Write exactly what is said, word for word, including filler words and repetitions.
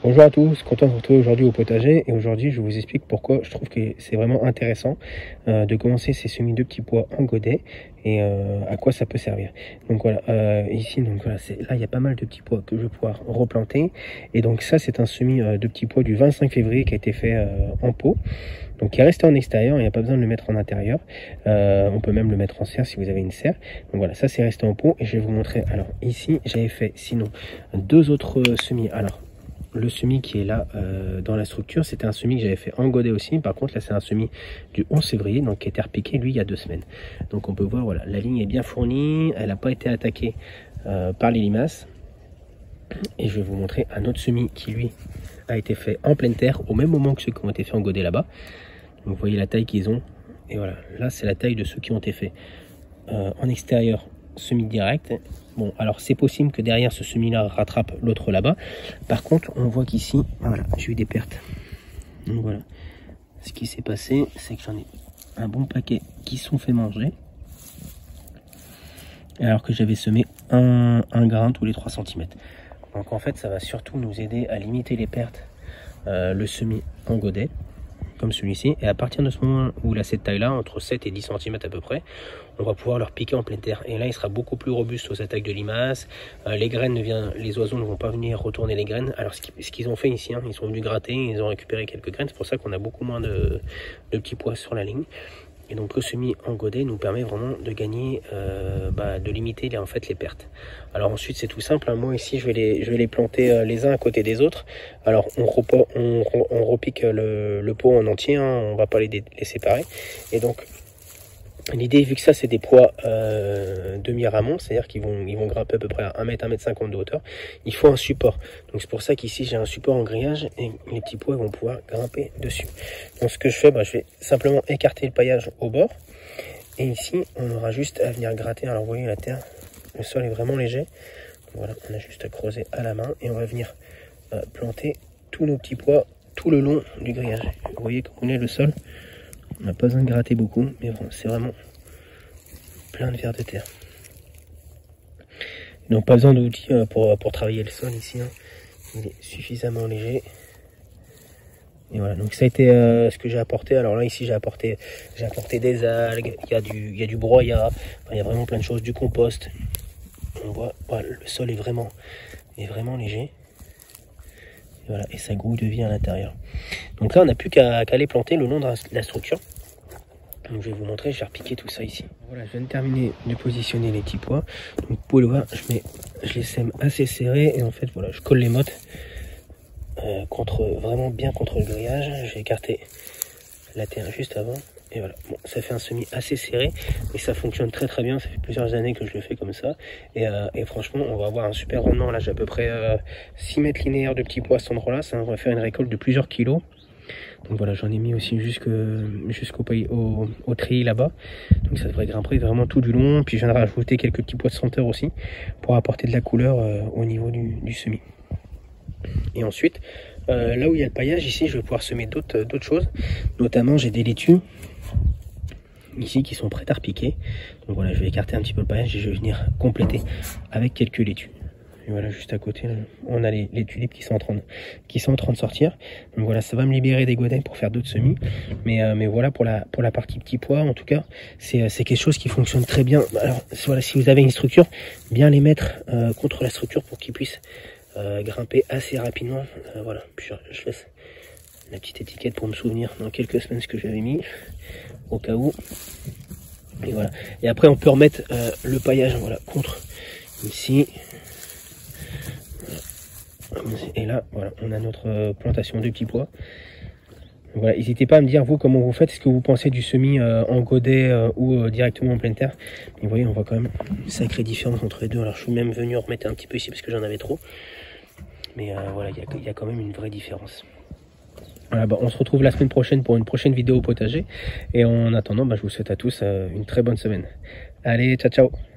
Bonjour à tous, content de vous retrouver aujourd'hui au potager et aujourd'hui je vous explique pourquoi je trouve que c'est vraiment intéressant euh, de commencer ces semis de petits pois en godet et euh, à quoi ça peut servir. Donc voilà, euh, ici donc voilà, c'est là il y a pas mal de petits pois que je vais pouvoir replanter et donc ça c'est un semis euh, de petits pois du vingt-cinq février qui a été fait euh, en pot. Donc il est resté en extérieur, il n'y a pas besoin de le mettre en intérieur. Euh, on peut même le mettre en serre si vous avez une serre. Donc voilà, ça c'est resté en pot et je vais vous montrer. Alors ici j'avais fait sinon deux autres semis. Alors le semis qui est là euh, dans la structure, c'était un semis que j'avais fait en godet aussi. Par contre là c'est un semis du onze février, donc qui a été repiqué lui il y a deux semaines. Donc on peut voir, voilà, la ligne est bien fournie, elle n'a pas été attaquée euh, par les limaces. Et je vais vous montrer un autre semis qui lui a été fait en pleine terre au même moment que ceux qui ont été faits en godet là-bas. Vous voyez la taille qu'ils ont. Et voilà, là c'est la taille de ceux qui ont été faits euh, en extérieur, semis direct. Bon, alors c'est possible que derrière ce semis-là rattrape l'autre là-bas. Par contre, on voit qu'ici, voilà, j'ai eu des pertes. Donc voilà, ce qui s'est passé, c'est que j'en ai un bon paquet qui sont fait manger. Alors que j'avais semé un, un grain tous les trois centimètres. Donc en fait, ça va surtout nous aider à limiter les pertes, euh, le semis en godet, comme celui-ci. Et à partir de ce moment où il a cette taille-là, entre sept et dix centimètres à peu près, on va pouvoir leur piquer en pleine terre. Et là, il sera beaucoup plus robuste aux attaques de limaces. Euh, les graines ne viennent, les oiseaux ne vont pas venir retourner les graines. Alors ce qu'ils ont fait ici, hein, ils sont venus gratter, ils ont récupéré quelques graines. C'est pour ça qu'on a beaucoup moins de, de petits pois sur la ligne. Et donc le semis en godet nous permet vraiment de gagner, euh, bah, de limiter les, en fait les pertes. Alors ensuite c'est tout simple, hein. Moi ici je vais les, je vais les planter euh, les uns à côté des autres. Alors on, repo, on, on repique le, le pot en entier, hein. On va pas les, les séparer. Et donc l'idée, vu que ça c'est des pois euh, demi-ramons, c'est-à-dire qu'ils vont, ils vont grimper à peu près à un mètre, un mètre cinquante de hauteur, il faut un support. Donc c'est pour ça qu'ici j'ai un support en grillage et les petits pois vont pouvoir grimper dessus. Donc ce que je fais, bah, je vais simplement écarter le paillage au bord. Et ici, on aura juste à venir gratter. Alors vous voyez la terre, le sol est vraiment léger. Donc, voilà, on a juste à creuser à la main et on va venir euh, planter tous nos petits pois tout le long du grillage. Vous voyez comme on est le sol. On n'a pas besoin de gratter beaucoup, mais bon, c'est vraiment plein de vers de terre. Donc pas besoin d'outils pour, pour travailler le sol ici, hein. Il est suffisamment léger. Et voilà, donc ça a été euh, ce que j'ai apporté. Alors là ici j'ai apporté j'ai apporté des algues, il y a du, il y a du broyat, enfin, il y a vraiment plein de choses, du compost. On voit, voilà, le sol est vraiment, est vraiment léger. Et voilà, et ça grouille de vie à l'intérieur. Donc là on n'a plus qu'à qu'à les planter le long de la structure. Donc je vais vous montrer, je vais repiquer tout ça ici. Voilà, je viens de terminer de positionner les petits pois. Donc vous pouvez le voir, je, mets, je les sème assez serrés et en fait voilà, je colle les mottes euh, contre, vraiment bien contre le grillage. J'ai écarté la terre juste avant. Et voilà, bon, ça fait un semis assez serré et ça fonctionne très très bien. Ça fait plusieurs années que je le fais comme ça. Et, euh, et franchement, on va avoir un super rendement. Là, j'ai à peu près euh, six mètres linéaires de petits pois à cet endroit-là. Ça va faire une récolte de plusieurs kilos. Donc voilà, j'en ai mis aussi jusqu'au jusqu'au au, au treillis là-bas. Donc ça devrait grimper vraiment tout du long. Puis je viens de rajouter quelques petits pois de senteur aussi pour apporter de la couleur euh, au niveau du, du semis. Et ensuite, euh, là où il y a le paillage, ici, je vais pouvoir semer d'autres d'autres choses. Notamment, j'ai des laitues ici qui sont prêtes à repiquer. Donc voilà, je vais écarter un petit peu le paillage et je vais venir compléter avec quelques laitues. Et voilà, juste à côté, là, on a les, les tulipes qui sont, en train de, qui sont en train de sortir. Donc voilà, ça va me libérer des godets pour faire d'autres semis. Mais, euh, mais voilà, pour la, pour la partie petits pois, en tout cas, c'est quelque chose qui fonctionne très bien. Alors voilà, si vous avez une structure, bien les mettre euh, contre la structure pour qu'ils puissent euh, grimper assez rapidement. Euh, voilà, puis je, je laisse la petite étiquette pour me souvenir dans quelques semaines ce que j'avais mis, au cas où. Et voilà. Et après, on peut remettre euh, le paillage, voilà, contre ici. Et là, voilà, on a notre plantation de petits pois. Voilà, n'hésitez pas à me dire, vous, comment vous faites. Est-ce que vous pensez du semis euh, en godet euh, ou euh, directement en pleine terre? Mais vous voyez, on voit quand même une sacrée différence entre les deux. Alors, je suis même venu en remettre un petit peu ici parce que j'en avais trop. Mais euh, voilà, il y, y a quand même une vraie différence. Voilà, bah, on se retrouve la semaine prochaine pour une prochaine vidéo au potager. Et en attendant, bah, je vous souhaite à tous euh, une très bonne semaine. Allez, ciao, ciao!